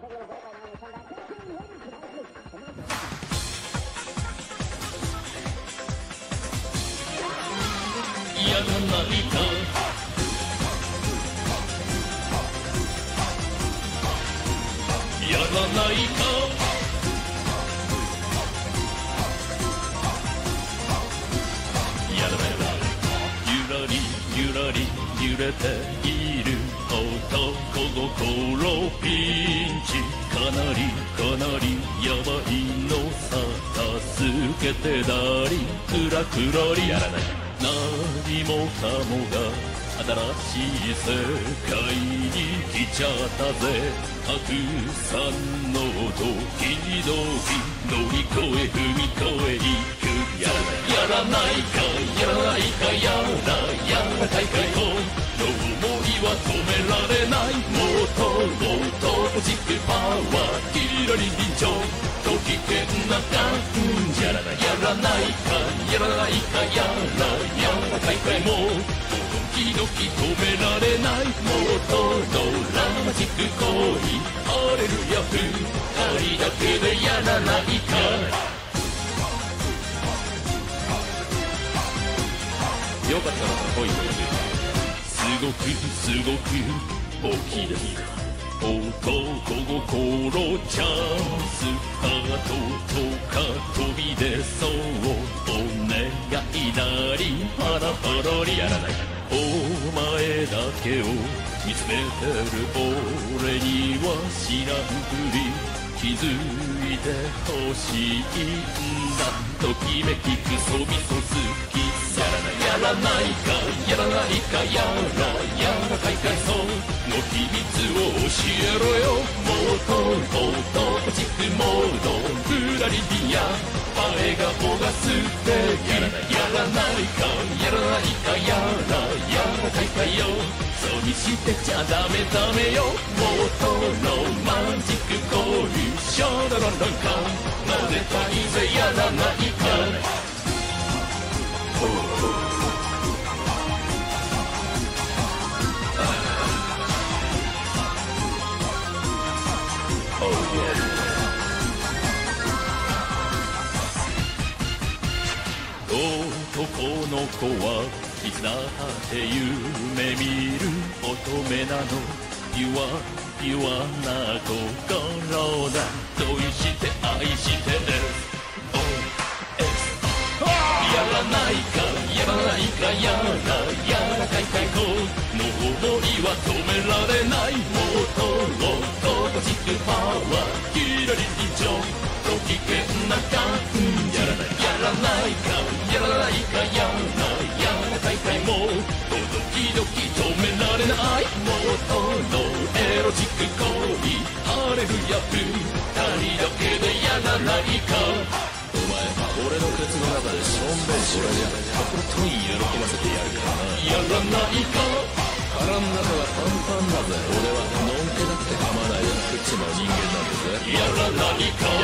やらないかやらないかやらないゆらりゆらり揺れている男心ピンチかなりやばいのさ助けてだりクラクラリやらない何もかもが新しい世界に来ちゃったぜたくさんのドキドキ乗り越え踏み越えいくやらないかやらないかやらかいかいとの思いは止められないもっとポジティブパワーキラリ臨場と危険な感じやらないかやらないかやらかいかいも時々止められないもっとドラマチック行為ハレルヤ二人だけでやらないかよかったら恋をすごく大きいですか男心チャンスハートとか飛び出そうお願いなりハラハラリやらないお前だけを見つめてる俺には知らんふり気づいてほしいんだときめきクソみそ好きやらないかやらないかやらかいかいそうの秘密を教えろよもっとポジティブモードぶらりびや映画をがすってやらないかやらないかやらかいかいよそうにしてちゃダメよもっとロマンチック交流ショードロンロンかなぜたいぜやらないか男の子はいつだって夢見る乙女なのピュアな心だ恋して愛してやらないかやらないかやらかいかいこの想いは止められないもっとポジティブパワーキラリ臨場と危険な感じやらないかやらないかやらかいかいもドキドキ止められないもっとのエロチック行為ハレルヤ二人だけでやらないかお前俺のケツの中でしょんべんしろやとことん喜ばせてやるからなやらないか腹の中がパンパンだぜ俺はのんけだって構わないよ口の人間なんだぜやらないか